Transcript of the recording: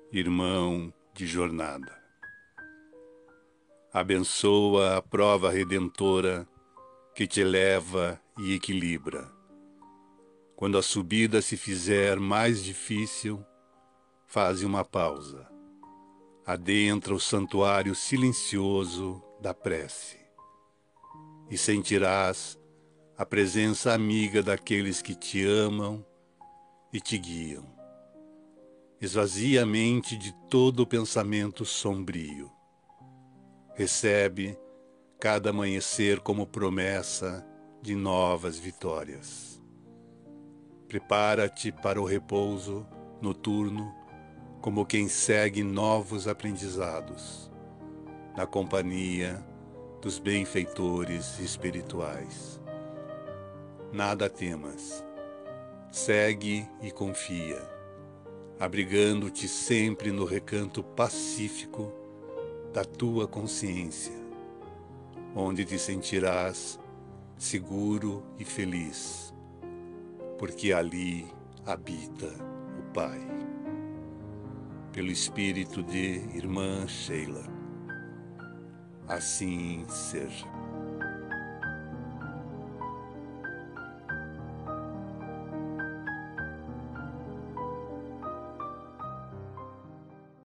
irmão de jornada. Abençoa a prova redentora que te eleva e equilibra. Quando a subida se fizer mais difícil, faze uma pausa. Adentra o santuário silencioso da prece e sentirás a presença amiga daqueles que te amam e te guiam. Esvazia a mente de todo pensamento sombrio. Recebe cada amanhecer como promessa de novas vitórias. Prepara-te para o repouso noturno como quem segue novos aprendizados, na companhia dos benfeitores espirituais. Nada temas, segue e confia, abrigando-te sempre no recanto pacífico da tua consciência, onde te sentirás seguro e feliz, porque ali habita o Pai. Pelo espírito de Irmã Sheila. Assim seja.